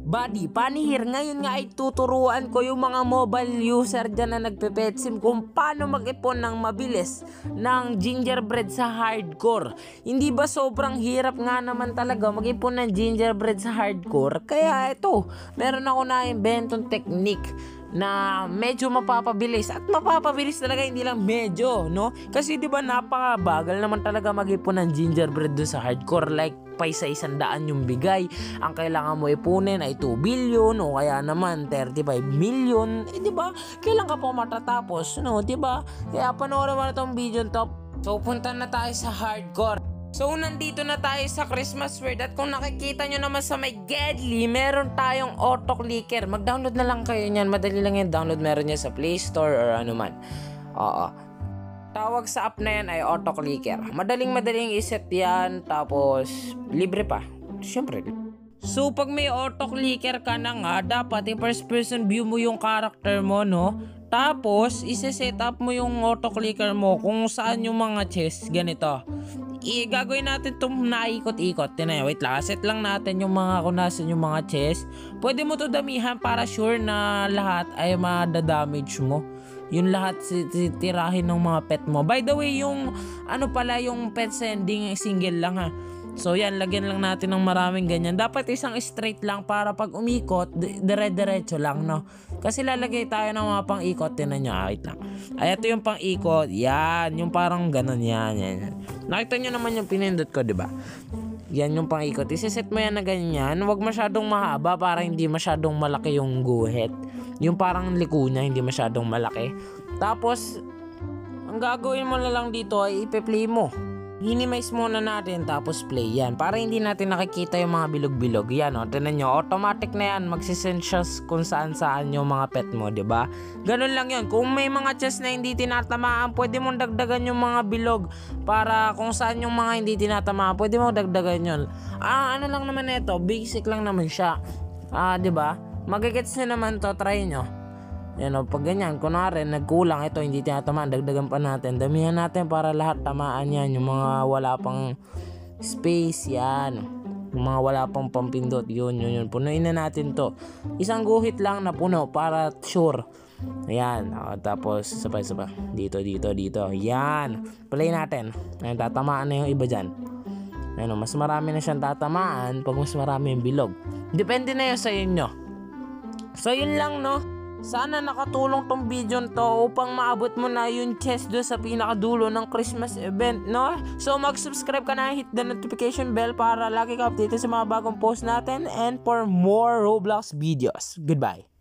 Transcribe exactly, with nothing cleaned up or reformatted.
Buddy, panihir, ngayon nga ay tuturuan ko yung mga mobile user dyan na nagpe-petsim kung paano mag-ipon ng mabilis ng gingerbread sa hardcore. Hindi ba sobrang hirap nga naman talaga mag-ipon ng gingerbread sa hardcore? Kaya ito, meron ako na-inventong technique na medyo mapapabilis at mapapabilis talaga, hindi lang medyo, no? Kasi di ba napakabagal naman talaga mag-ipon ng gingerbread do sa hardcore, like pay sa isang daan yung bigay, ang kailangan mo ipunin ay two billion o kaya naman thirty-five million, eh di ba? Kailan ka pa matatapos, no? Di ba? Kaya panoorin mo na tong video to. So punta na tayo sa hardcore. So nandito na tayo sa Christmas World at kung nakikita nyo naman sa may Gedli, meron tayong auto clicker. Mag-download na lang kayo niyan, madali lang yan download, meron niya sa Play Store or ano man. Oo. Tawag sa app na yan ay auto clicker. Madaling madaling iset yan, tapos libre pa. Siyempre. So pag may auto clicker ka na nga, dapat i-first person view mo yung character mo, no? Tapos ise-set up mo yung auto clicker mo kung saan yung mga chest, ganito. I gagawin natin itong naikot-ikot. Tinay, wait lang, set lang natin yung mga kung nasan yung mga chest. Pwede mo to damihan para sure na lahat ay madadamage mo. Yung lahat tirahin ng mga pet mo. By the way, yung ano pala, yung pet sending single lang ha. So yan, lagyan lang natin ng maraming ganyan. Dapat isang straight lang para pag umikot, dire-diretso lang, no? Kasi lalagay tayo ng mga pang-ikot. Tinan nyo, ah, wait lang. Ay, ito yung pang-ikot. Yan, yung parang ganun yan, yan, yan. Nakita nyo naman yung pinindot ko, diba? Yan yung pang-ikot. Isiset mo yan na ganyan. Huwag masyadong mahaba para hindi masyadong malaki yung guhit. Yung parang liko niya, hindi masyadong malaki. Tapos, ang gagawin mo na lang dito ay ipe-play mo. Minimize muna natin tapos play yan para hindi natin nakikita yung mga bilog-bilog. Yan o, tinan nyo, automatic na yan, magsisend siya kung saan saan yung mga pet mo, diba? Ganun lang yun. Kung may mga chest na hindi tinatamaan, pwede mong dagdagan yung mga bilog para kung saan yung mga hindi tinatamaan, pwede mong dagdagan yun. Ah, ano lang naman ito, basic lang naman siya. Ah, diba? Magigets nyo naman to, try nyo. Yan o, pag ganyan, kunwari, nagkulang ito, hindi tinatamaan, dagdagan pa natin. Damihan natin para lahat tamaan yan. Yung mga wala pang space, yan. Yung mga wala pang pampindot, yun, yun, yun. Punuin na natin to. Isang guhit lang na puno para sure. Ayan, o, tapos, sabay, sabay. Dito, dito, dito. Yan. Play natin. Ayan, tatamaan na yung iba dyan. Ayan o, mas marami na siyang tatamaan pag mas marami yung bilog. Depende na yun sa inyo. So, yun lang, no? Sana nakatulong tong video to upang maabot mo na yung chest do sa pinakadulo ng Christmas event, no? So mag-subscribe ka na, hit the notification bell para lagi ka updated sa mga bagong post natin and for more Roblox videos. Goodbye!